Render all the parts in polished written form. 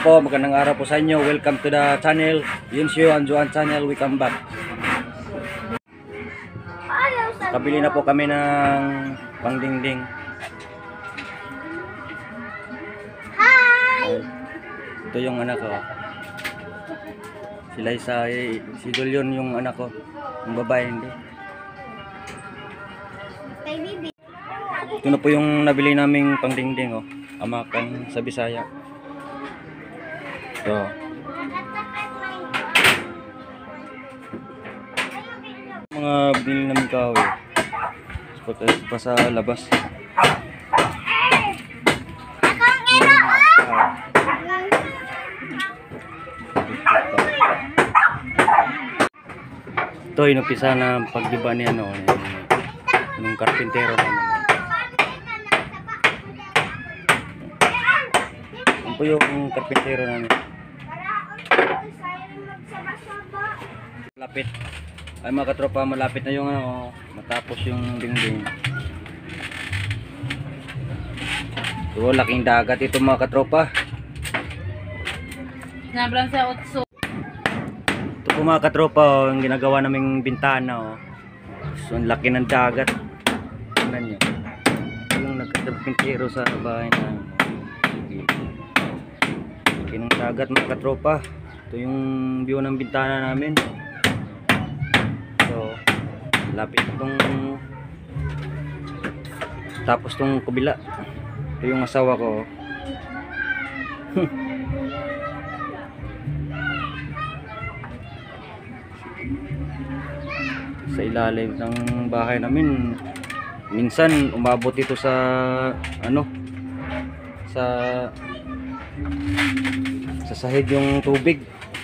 po, magandang araw po sa inyo. Welcome to the channel, Yunsio and Joan channel. We come back. Kabili na po kami ng pangdingding. Hi! Ito yung anak ko. Si Liza, si Julian yung anak ko. Yung babae, hindi. Ito na po yung nabili naming pangdingding, oh. Amakan sa Bisaya. Ito. Mga binili namin kahoy. Pa sa labas. Ito inumpisa na pagdiba ni ano, ng karpintero namin. Yan po yung karpintero namin. Malapit. Ay mga katropa, malapit na yung ano, matapos yung dingding. So, laking dagat ito mga katropa. Nablang sa utso. Ito po mga katropa, yung ginagawa naming bintana. Oh. So, ang laki ng dagat. Tingnan nyo. Yung nagkatapintero sa bahay na. Laki ng dagat mga katropa. Ito yung view ng bintana namin. So, lapit itong tapos itong kabila. Ito yung asawa ko. Sa ilalim ng bahay namin, minsan umabot ito sa ano, sa sahig yung tubig.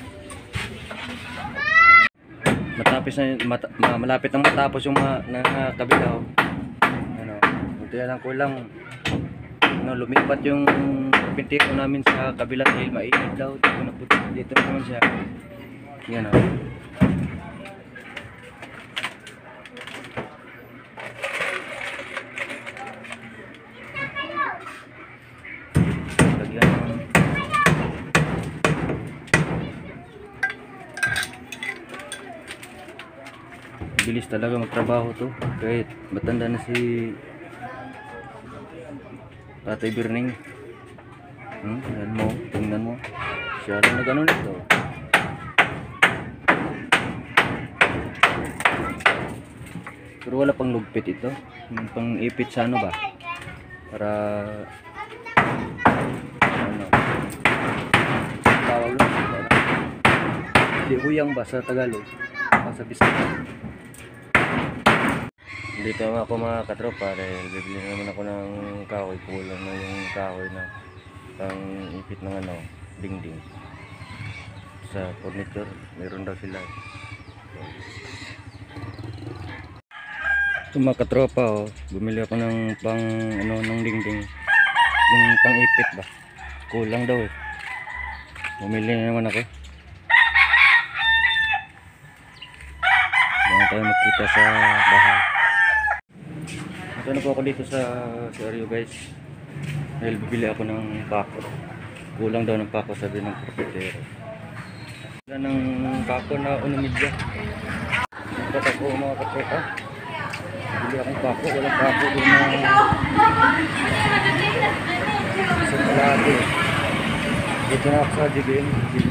Malapit nang matapos yung kabila. Oh. Ano, ito lang kulang. Ano, lumipat yung karpintero namin sa kabila dahil mainit daw. Dito naman siya. Yan oh. Bilis talaga magtrabaho to kahit matanda na si Tatay Birning. Yan mo, tingnan mo, siya lang na gano'n ito. Pero wala pang lugpit ito, yung pang ipit sa ano ba, para ano tawag lang, hindi huyang ba sa Tagalog, sa Bisaya. Dito ako mga katropa dahil bibili naman ako ng kahoy. Kulang na yung kahoy na pang ipit ng ano, dingding. Sa furniture meron daw sila. Ito mga katropa, oh, bumili ako ng pang ano, ng dingding, yung pang ipit ba, kulang daw eh. Bumili naman ako. Bago tayo makita sa bahay. Ito na po ako dito sa area guys, dahil bibili ako ng pako. Kulang daw ng pako, sabi ng karpintero. Wala ng pako na unumidya. Nagtat ako mga katropa, bibili akong pako, walang pako doon na sa kalahati. Dito na ako sa GBM.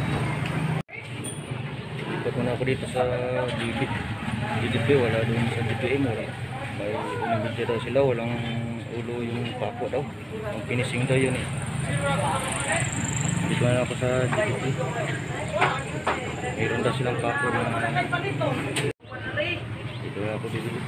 Dito na ako dito sa DDP, wala doon sa GBM. May unibidya daw sila, walang ulo yung pako daw. Ang finishing daw yun eh. Dito na ako sa GDP. Mayroon daw silang pako na dito na ako bibili.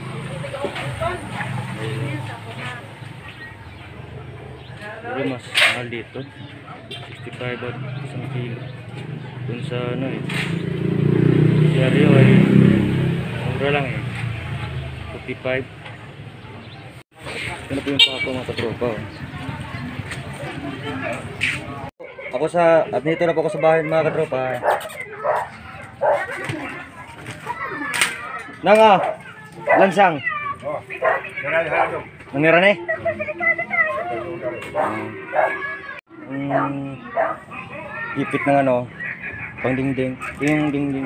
Pero mas mahal dito, 65 at isang kilo. Dun sa ano eh, diaryo ay mura lang eh, 45. Ito na po yung pako mga katropa. Ako at dito na po ako sa bahay mga katropa. Nanga, lansang. Nangira na eh. ipit ng ano, pang dingding. Yung dingding.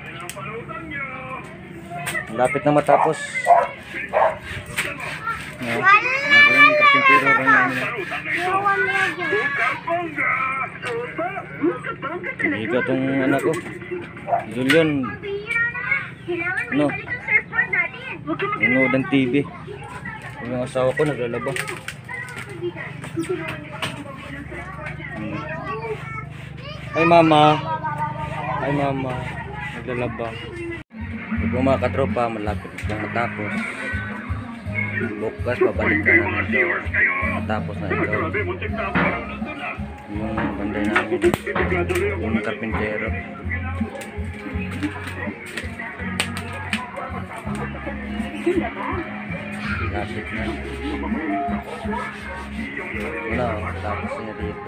Lapit na matapos. Magaling karpintero rin namin. Ikaw tong anak ko. Julian. Ano? Nanood ng TV. Yung asawa ko naglalaba. Ay mama. Ay mama. Naglalaba. Kung mga katropa, malapit na matapos. Bukas, babalik ka na nito. Matapos na ito. Yung banday namin. Yung karpintero. Lapit na. Wala, tapos niya dito.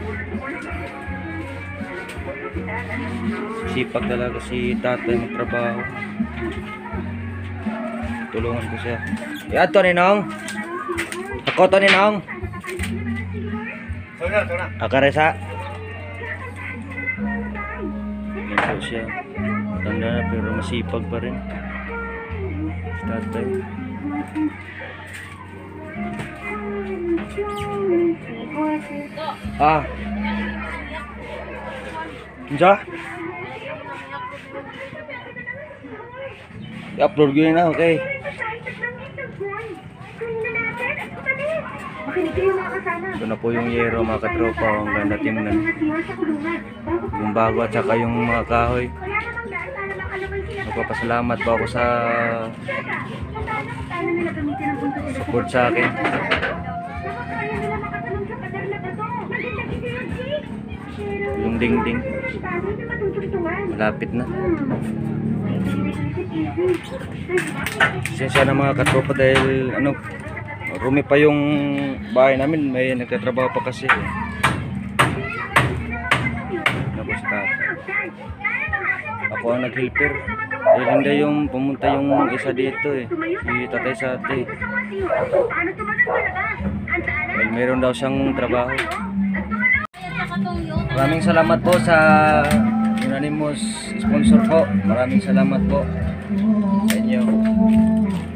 Sipag talaga si tatay magtrabaho. Tulungan ko siya. Yan to ninong. Ako to ninong. Akaresa. Yan po siya. Tanda na pero masipag pa rin. Si tatay. Ah. Diyan? I-upload ko yun na, okay. Ito na po yung yero mga katropa. Ang ganda tingnan. Yung bago at saka yung mga kahoy. Magpapasalamat po ako sa support sa akin. Yung dingding malapit na. Siyensya na mga katropa dahil ano, rumi pa yung bahay namin, may nagtatrabaho pa kasi. Tapos ako ang nag-helper. Dahil hindi yung pumunta yung isa dito si tatay sa ate. Dahil meron daw siyang trabaho. Maraming salamat po sa unanimous sponsor po. Maraming salamat po sa inyo.